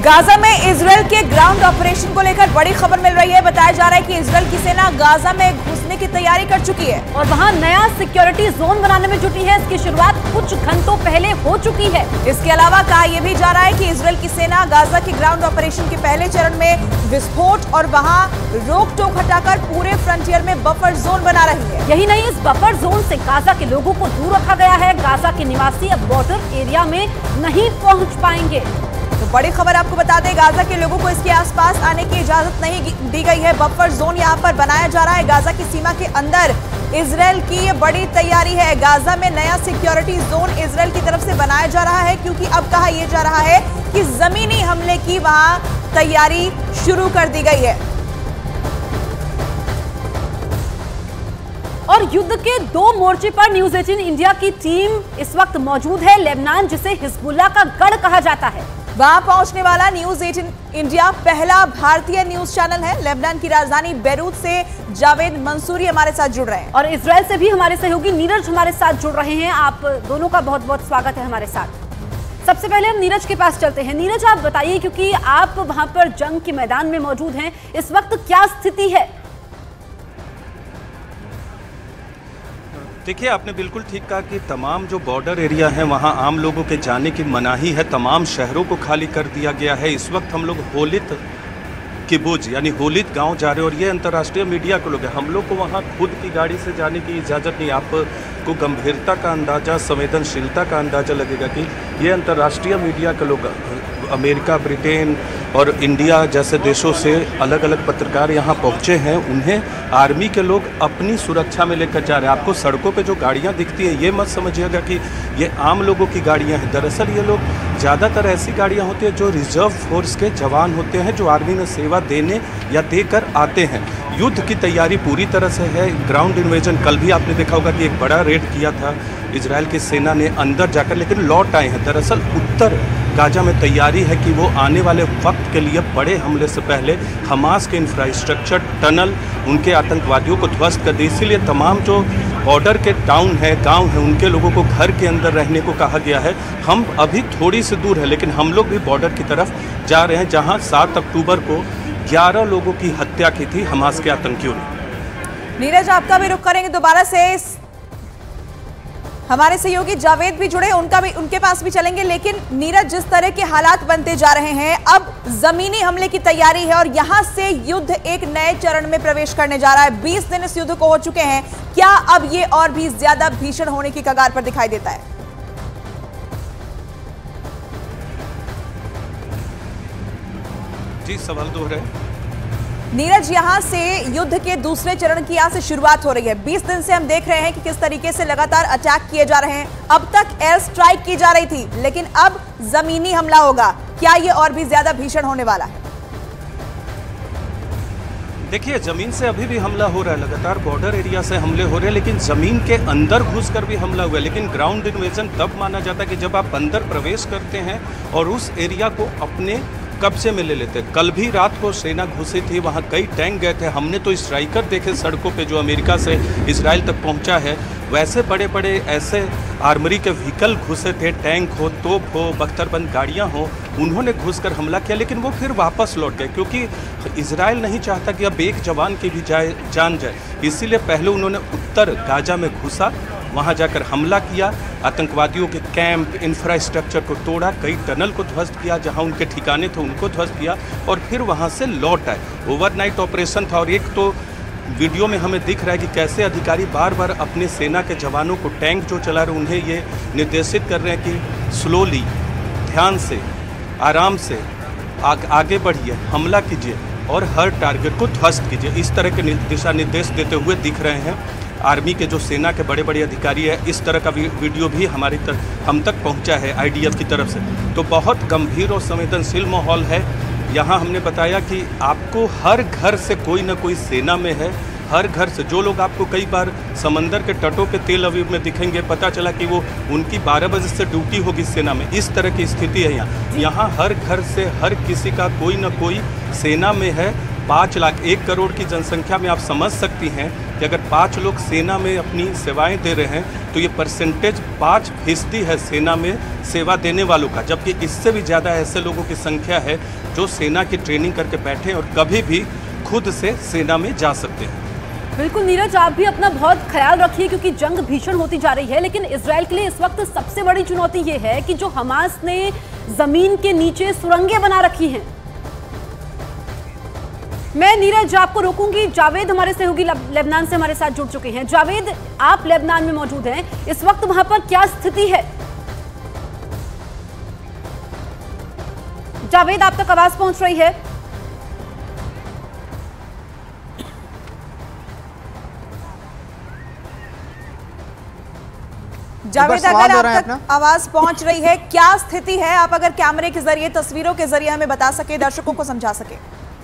Gaza में Israel के ground operation को लेकर बड़ी खबर मिल रही है। बताया जा रहा है कि इजराइल की सेना गाजा में घुसने की तैयारी कर चुकी है और वहां नया सिक्योरिटी जोन बनाने में जुटी है। इसकी शुरुआत कुछ घंटों पहले हो चुकी है। इसके अलावा कहा यह भी जा रहा है कि इजराइल की सेना गाजा के ग्राउंड ऑपरेशन के पहले चरण में विस्फोट और वहां रोक टोक हटाकर पूरे फ्रंटियर में बफर जोन बना रही है। यही नहीं, इस बफर जोन से गाजा के लोगों को दूर रखा गया है। गाजा के निवासी अब बॉर्डर एरिया में नहीं पहुंच पाएंगे। तो बड़ी खबर आपको बता दें, गाजा के लोगों को इसके आसपास आने की इजाजत नहीं दी गई है। बफर जोन यहां पर बनाया जा रहा है। गाजा की सीमा के अंदर इजराइल की ये बड़ी तैयारी है। गाजा में नया सिक्योरिटी जोन इजराइल की तरफ से बनाया जा रहा है, क्योंकि अब कहा यह जा रहा है कि जमीनी हमले की वहां तैयारी शुरू कर दी गई है। और युद्ध के दो मोर्चे पर न्यूज 18 इंडिया की टीम इस वक्त मौजूद है। लेबनान, जिसे हिजबुल्लाह का गढ़ कहा जाता है, वहां पहुंचने वाला न्यूज 18 इंडिया पहला भारतीय न्यूज चैनल है। लेबनान की राजधानी बेरूत से जावेद मंसूरी हमारे साथ जुड़ रहे हैं और इजराइल से भी हमारे सहयोगी नीरज हमारे साथ जुड़ रहे हैं। आप दोनों का बहुत बहुत स्वागत है हमारे साथ। सबसे पहले हम नीरज के पास चलते हैं। नीरज, आप बताइए, क्योंकि आप वहां पर जंग के मैदान में मौजूद हैं, इस वक्त क्या स्थिति है? देखिए, आपने बिल्कुल ठीक कहा कि तमाम जो बॉर्डर एरिया है वहाँ आम लोगों के जाने की मनाही है। तमाम शहरों को खाली कर दिया गया है। इस वक्त हम लोग होलित किबुज यानी होलित गांव जा रहे हैं और ये अंतर्राष्ट्रीय मीडिया के लोग हैं। हम लोग को वहाँ खुद की गाड़ी से जाने की इजाज़त नहीं। आपको गंभीरता का अंदाज़ा, संवेदनशीलता का अंदाज़ा लगेगा कि ये अंतर्राष्ट्रीय मीडिया के लोग, अमेरिका, ब्रिटेन और इंडिया जैसे देशों से अलग अलग पत्रकार यहाँ पहुँचे हैं। उन्हें आर्मी के लोग अपनी सुरक्षा में लेकर जा रहे हैं। आपको सड़कों पे जो गाड़ियाँ दिखती हैं, ये मत समझिएगा कि ये आम लोगों की गाड़ियाँ हैं। दरअसल ये लोग ज़्यादातर ऐसी गाड़ियाँ होती हैं जो रिजर्व फोर्स के जवान होते हैं, जो आर्मी में सेवा देने या देकर आते हैं। युद्ध की तैयारी पूरी तरह से है। ग्राउंड इन्वेजन, कल भी आपने देखा होगा कि एक बड़ा रेड किया था इजराइल की सेना ने अंदर जाकर, लेकिन लौट आए हैं। दरअसल उत्तर गाजा में तैयारी है कि वो आने वाले वक्त के लिए बड़े हमले से पहले हमास के इंफ्रास्ट्रक्चर, टनल, उनके आतंकवादियों को ध्वस्त कर दे। इसीलिए तमाम जो बॉर्डर के टाउन है, गांव है, उनके लोगों को घर के अंदर रहने को कहा गया है। हम अभी थोड़ी सी दूर है, लेकिन हम लोग भी बॉर्डर की तरफ जा रहे हैं, जहाँ 7 अक्टूबर को 11 लोगों की हत्या की थी हमास के आतंकियों ने। नीरज, आपका भी रुख करेंगे दोबारा से। हमारे सहयोगी जावेद भी जुड़े, उनके पास भी चलेंगे। लेकिन नीरज, जिस तरह के हालात बनते जा रहे हैं, अब जमीनी हमले की तैयारी है और यहां से युद्ध एक नए चरण में प्रवेश करने जा रहा है। 20 दिन इस युद्ध को हो चुके हैं। क्या अब ये और भी ज्यादा भीषण होने की कगार पर दिखाई देता है? जी, सवाल दोहराए। नीरज, यहां से युद्ध के दूसरे चरण की यहां से शुरुआत हो रही है। 20 दिन से हम देख रहे हैं कि किस तरीके से लगातार अटैक किए जा रहे हैं। अब तक एयर स्ट्राइक की जा रही थी, लेकिन अब जमीनी हमला होगा। क्या ये और भी ज्यादा भीषण होने वाला है? देखिए, जमीन से अभी भी हमला हो रहा है। लगातार बॉर्डर एरिया से हमले हो रहे हैं, लेकिन जमीन के अंदर घुसकर भी हमला हुआ है। लेकिन ग्राउंड इन्वेजन तब माना जाता है कि जब आप अंदर प्रवेश करते हैं और उस एरिया को अपने कब्जे में ले लेते। कल भी रात को सेना घुसी थी, वहाँ कई टैंक गए थे। हमने तो स्ट्राइकर देखे सड़कों पे जो अमेरिका से इजराइल तक पहुँचा है। वैसे बड़े बड़े ऐसे आर्मरी के व्हीकल घुसे थे, टैंक हो, तोप हो, बख्तरबंद गाड़ियाँ हो, उन्होंने घुसकर हमला किया। लेकिन वो फिर वापस लौट गए, क्योंकि इजराइल नहीं चाहता कि अब एक जवान की भी जान जाए। इसीलिए पहले उन्होंने उत्तर गाजा में घुसा, वहाँ जाकर हमला किया, आतंकवादियों के कैंप, इंफ्रास्ट्रक्चर को तोड़ा, कई टनल को ध्वस्त किया, जहाँ उनके ठिकाने थे उनको ध्वस्त किया और फिर वहाँ से लौट आए। ओवरनाइट ऑपरेशन था। और एक तो वीडियो में हमें दिख रहा है कि कैसे अधिकारी बार बार अपने सेना के जवानों को, टैंक जो चला रहे उन्हें ये निर्देशित कर रहे हैं कि स्लोली, ध्यान से, आराम से आगे बढ़िए, हमला कीजिए और हर टारगेट को ध्वस्त कीजिए। इस तरह के दिशा निर्देश देते हुए दिख रहे हैं आर्मी के जो सेना के बड़े बड़े अधिकारी है। इस तरह का वीडियो भी हम तक पहुंचा है IDF की तरफ से। तो बहुत गंभीर और संवेदनशील माहौल है। यहाँ हमने बताया कि आपको हर घर से कोई ना कोई सेना में है। हर घर से जो लोग आपको कई बार समंदर के तटों पे तेल अवीव में दिखेंगे, पता चला कि वो उनकी 12 बजे से ड्यूटी होगी सेना में। इस तरह की स्थिति है यहाँ। यहाँ हर घर से हर किसी का कोई ना कोई सेना में है 5 लाख 1 करोड़ की जनसंख्या में आप समझ सकती हैं कि अगर 5 लोग सेना में अपनी सेवाएं दे रहे हैं तो ये परसेंटेज 5% है सेना में सेवा देने वालों का, जबकि इससे भी ज़्यादा ऐसे लोगों की संख्या है जो सेना की ट्रेनिंग करके बैठे और कभी भी खुद से सेना में जा सकते हैं। बिल्कुल नीरज, आप भी अपना बहुत ख्याल रखिए क्योंकि जंग भीषण होती जा रही है, लेकिन इजराइल के लिए इस वक्त सबसे बड़ी चुनौती ये है कि जो हमास ने जमीन के नीचे सुरंगें बना रखी हैं। मैं नीरज आपको रोकूंगी, जावेद हमारे सहयोगी लेबनान से हमारे साथ जुड़ चुके हैं। जावेद, आप लेबनान में मौजूद हैं, इस वक्त वहां पर क्या स्थिति है? जावेद, आप तक आवाज पहुंच रही है? जावेद, अगर आप तक आवाज पहुंच रही है, क्या स्थिति है? आप अगर कैमरे के जरिए, तस्वीरों के जरिए हमें बता सके, दर्शकों को समझा सके।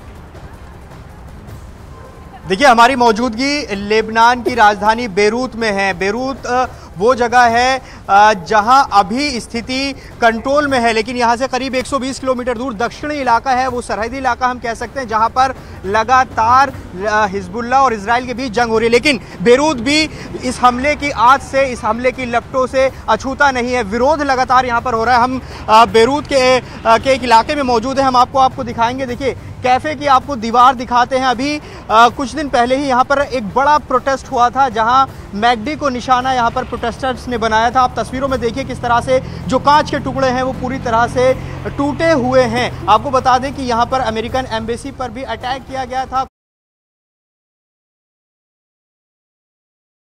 देखिए, हमारी मौजूदगी लेबनान की राजधानी बेरूत में है। बेरूत वो जगह है जहां अभी स्थिति कंट्रोल में है, लेकिन यहां से करीब 120 किलोमीटर दूर दक्षिणी इलाका है, वो सरहदी इलाका हम कह सकते हैं, जहां पर लगातार हिजबुल्लाह और इजराइल के बीच जंग हो रही है। लेकिन बेरूत भी इस हमले की आग से, इस हमले की लपटों से अछूता नहीं है। विरोध लगातार यहां पर हो रहा है। हम बेरूत के एक इलाके में मौजूद हैं, हम आपको दिखाएंगे। देखिए, कैफे की आपको दीवार दिखाते हैं। अभी कुछ दिन पहले ही यहाँ पर एक बड़ा प्रोटेस्ट हुआ था, जहाँ मैकडी को निशाना यहाँ पर प्रोटेस्टर्स ने बनाया था। आप तस्वीरों में देखिए किस तरह से जो कांच के टुकड़े हैं वो पूरी तरह से टूटे हुए हैं। आपको बता दें कि यहाँ पर अमेरिकन एम्बेसी पर भी अटैक किया गया था।